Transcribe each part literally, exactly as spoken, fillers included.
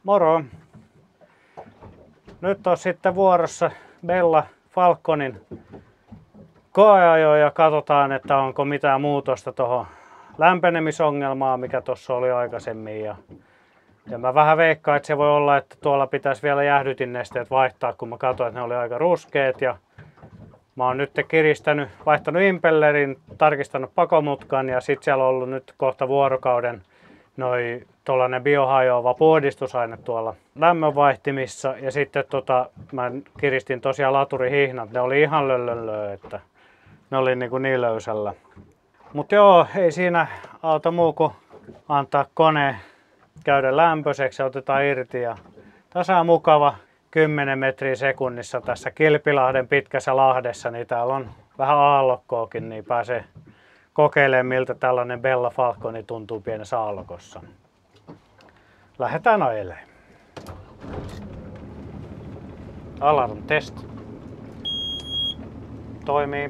Moro! Nyt on sitten vuorossa Bella Falconin koeajo ja katsotaan, että onko mitään muutosta tuohon lämpenemisongelmaan, mikä tuossa oli aikaisemmin. Ja, ja mä vähän veikkaan, että se voi olla, että tuolla pitäisi vielä jäähdytinnesteet vaihtaa, kun mä katsoin, että ne oli aika ruskeat. Ja mä oon nyt kiristänyt, vaihtanut impellerin, tarkistanut pakomutkan ja sitten siellä on ollut nyt kohta vuorokauden noi tuollainen biohajoava puhdistusaine tuolla lämmönvaihtimissa ja sitten tota, mä kiristin tosiaan laturihihnat, ne oli ihan löllöllö, että ne oli niin, kuin niin löysällä. Mutta joo, ei siinä auta muu kuin antaa kone käydä lämpöiseksi ja otetaan irti ja tässä on mukava kymmenen metriä sekunnissa tässä Kilpilahden pitkässä lahdessa, niin täällä on vähän aallokkoakin, niin pääsee kokeilemaan miltä tällainen Bella Falconi tuntuu pienessä aallokossa. Lähdetään ajelemaan. Alarm test. Toimii.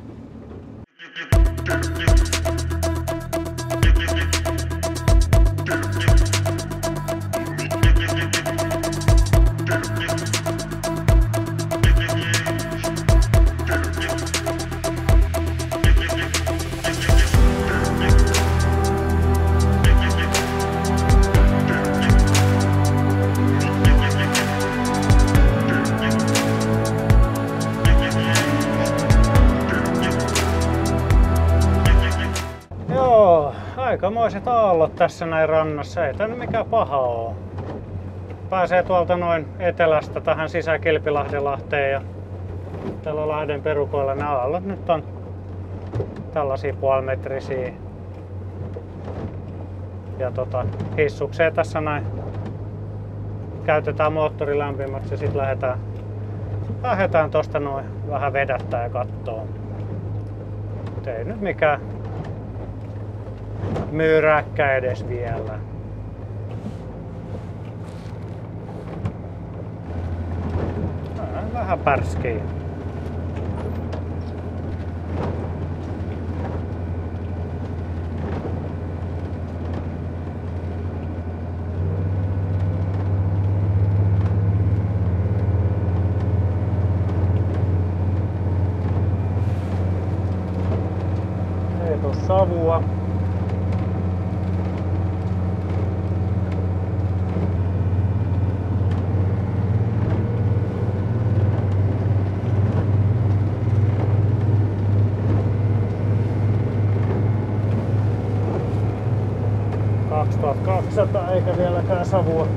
Aikamoiset aallot tässä näin rannassa, ei tää mikään paha oo. Pääsee tuolta noin etelästä tähän Sisä-Kilpilahdenlahteen ja tällä lahden perukoilla ne aallot nyt on tällaisia puolimetrisiä. Ja tota, hissukseen tässä näin käytetään moottori lämpimäksi ja sitten lähdetään, lähdetään tosta noin vähän vedättää ja kattoo. Mut ei nyt mikään myyräkkä edes vielä. Vähän pärskii. Ei tuu savua. kaksituhattakaksisataa eikä vieläkään savua.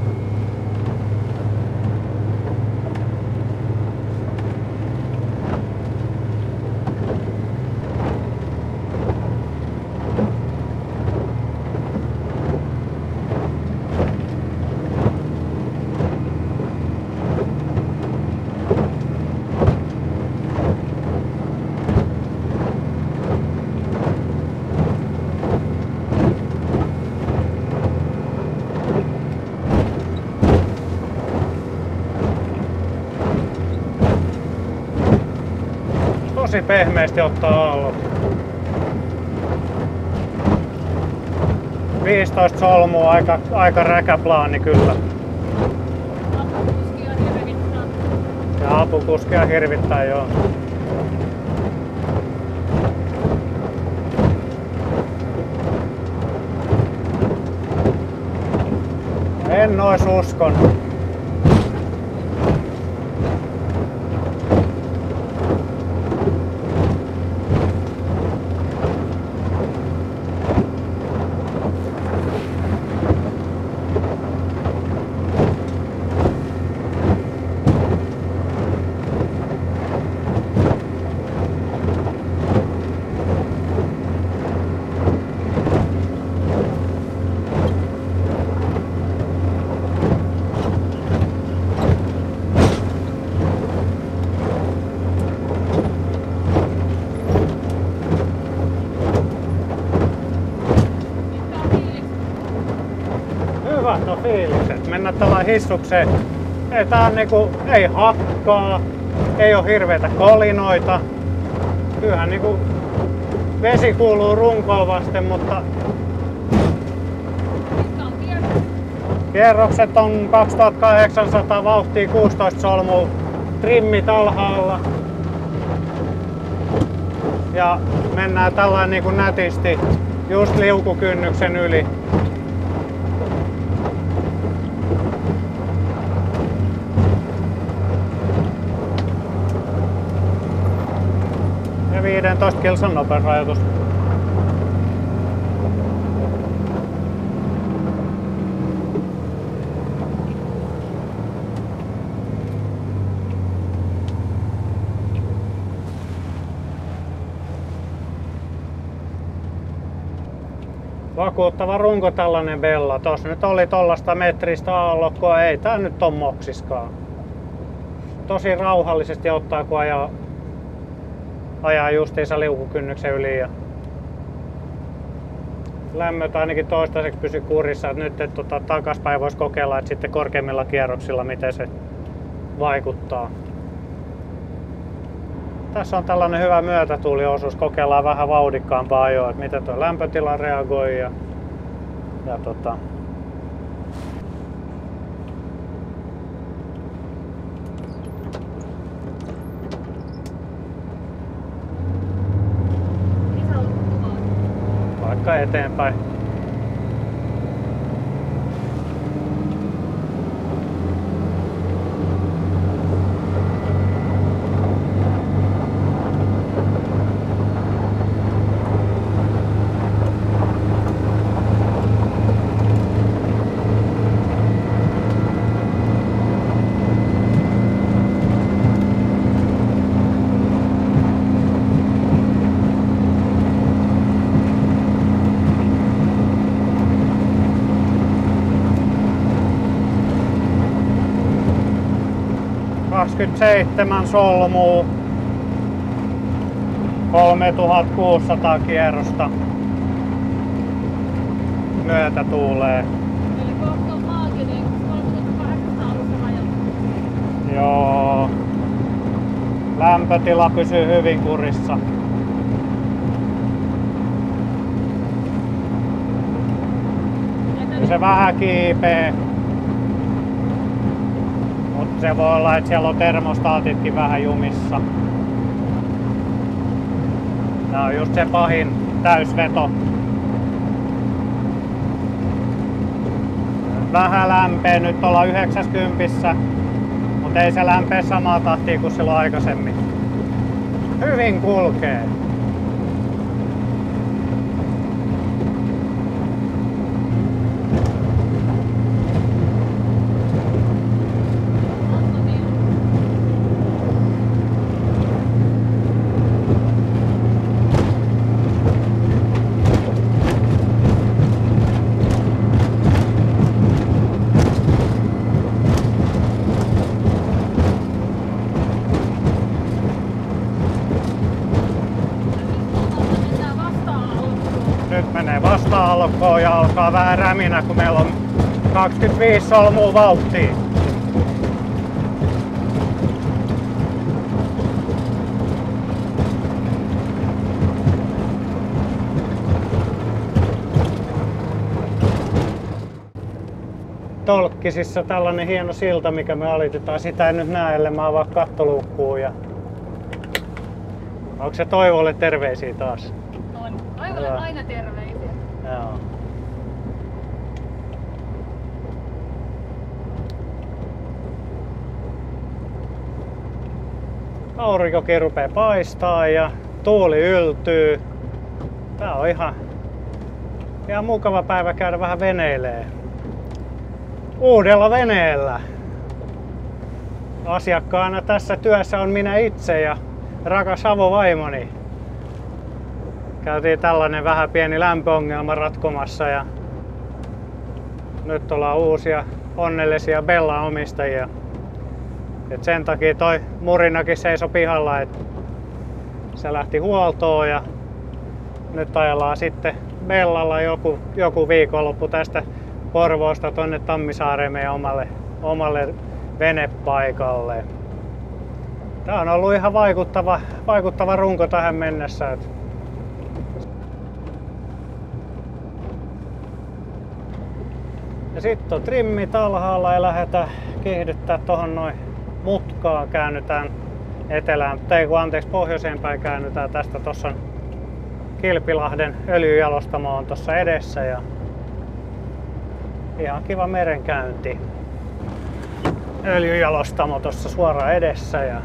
Tosi pehmeästi ottaa aallot. viisitoista solmua, aika, aika räkäplaani kyllä. Apukuskia hirvittää. Ja apukuskia hirvittää joo. En ois uskonut. Hyvät on fiilikset. Mennä tällä hissukseen. Ei, tää on niinku, ei hakkaa, ei oo hirveitä kolinoita. Kyllähän niinku vesi kuuluu runkoon vasten, mutta Kierrokset on kaksituhattakahdeksansataa vauhtia, kuusitoista solmua, trimmit alhaalla. Ja mennään tällainen niin kuin nätisti just liukukynnyksen yli. Ja viisitoista kilsan nopeusrajoitus. Vakuuttava runko tällainen Bella. Tossa nyt oli tollasta metristä aallokkoa. Ei tää nyt on moksiskaan. Tosi rauhallisesti ottaa kun ajaa, ajaa justiinsa liukukynnyksen yli. Ja lämmöt ainakin toistaiseksi pysy kurissa. Et nyt et, tota, takaspäin voisi kokeilla et sitten korkeimmilla kierroksilla miten se vaikuttaa. Tässä on tällainen hyvä myötätuuliosuus. Kokeillaan vähän vauhdikkaampaa ajoa, että miten tuo lämpötila reagoi. Ja, ja tota. Vaikka eteenpäin. kaksikymmentäseitsemän solmua, kolmetuhattakuusisataa kierrosta myötä tuulee. Eli kohta on maaginen, kolmetuhattakahdeksansataa alussa rajoittaa. Joo. Lämpötila pysyy hyvin kurissa. Se vähän kiipee. Mutta se voi olla, että siellä on termostaatitkin vähän jumissa. Tää on just se pahin täysveto. Vähän lämpee, nyt ollaan yhdeksänkymmentä, mutta ei se lämpee samaa tahtia kuin silloin aikaisemmin. Hyvin kulkee. Nyt menee vasta-alkoon ja alkaa vähän räminä, kun meillä on kaksikymmentäviisi solmua vauhtia. Tolkkisissa tällainen hieno silta, mikä me alitetaan. Sitä en nyt näe, ellei mä avaa kattoluukkuun. Ja... Onko se Toivolle terveisiä taas? On. Toivolle aina terveisiä. Joo. Aurinkokin rupeaa paistaa ja tuuli yltyy. Tää on ihan, ihan mukava päivä käydä vähän veneilee. Uudella veneellä. Asiakkaana tässä työssä on minä itse ja rakas avovaimoni. Käytiin tällainen vähän pieni lämpöongelma ratkomassa ja nyt ollaan uusia onnellisia Bella-omistajia. Et sen takia toi Murinakin seisoi pihalla, että se lähti huoltoon ja nyt ajellaan sitten Bellalla joku, joku viikonloppu tästä Porvoosta tonne Tammisaareen meidän omalle, omalle venepaikalle. Tää on ollut ihan vaikuttava, vaikuttava runko tähän mennessä. Ja sitten on trimmit alhaalla ja lähdetään kiihdyttää tuohon noin mutkaan. Käännytään etelään, ei kun anteeksi pohjoiseen päin käännytään tästä. Tuossa on Kilpilahden öljyjalostamo on tuossa edessä ja ihan kiva merenkäynti. Öljyjalostamo tuossa suoraan edessä ja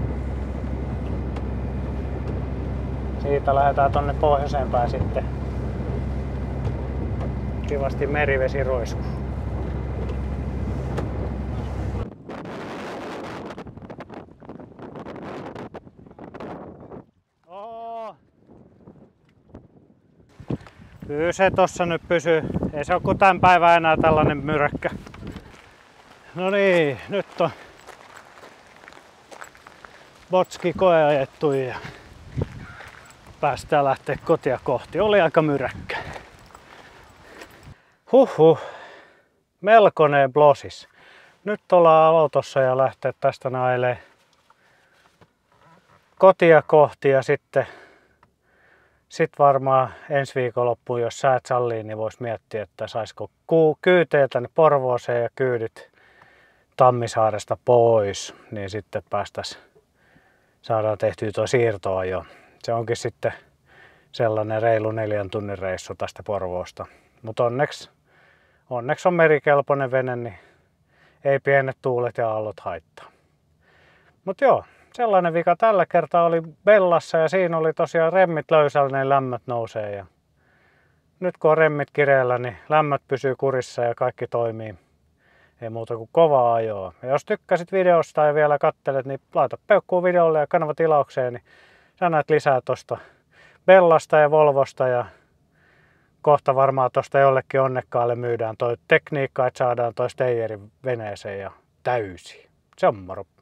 siitä lähdetään tonne pohjoiseen päin sitten. Kivasti merivesi roiskuu. Oho. Kyllä se tossa nyt pysyy. Ei se ole kuin tämän päivän enää tällainen myräkkä. No niin, nyt on botski koe ajettu ja päästään lähteä kotia kohti. Oli aika myräkkä. Huhhuh, melkoinen blosis. Nyt ollaan autossa ja lähtee tästä nailee kotia kohti ja sitten sit varmaan ensi viikonloppuun, jos säät sallii, niin vois miettiä, että saisiko kyyteä tänne Porvooseen ja kyydit Tammisaaresta pois, niin sitten päästäis, saadaan tehtyä tuo siirtoa jo. Se onkin sitten sellainen reilu neljän tunnin reissu tästä Porvoosta. Mutta onneksi, onneksi on merikelpoinen vene, niin ei pienet tuulet ja aallot haittaa. Mutta joo, sellainen vika tällä kertaa oli Bellassa ja siinä oli tosiaan remmit löysällä, niin lämmöt nousee. Ja nyt kun on remmit kireellä, niin lämmöt pysyy kurissa ja kaikki toimii. Ei muuta kuin kovaa ajoa. Ja jos tykkäsit videosta ja vielä kattelet, niin laita peukkuu videolle ja kanava tilaukseen, niin sä näet lisää tosta Bellasta ja Volvosta ja kohta varmaan tosta jollekin onnekkaalle myydään toi tekniikka, että saadaan toi Steyerin veneeseen ja täysi. Se on moro.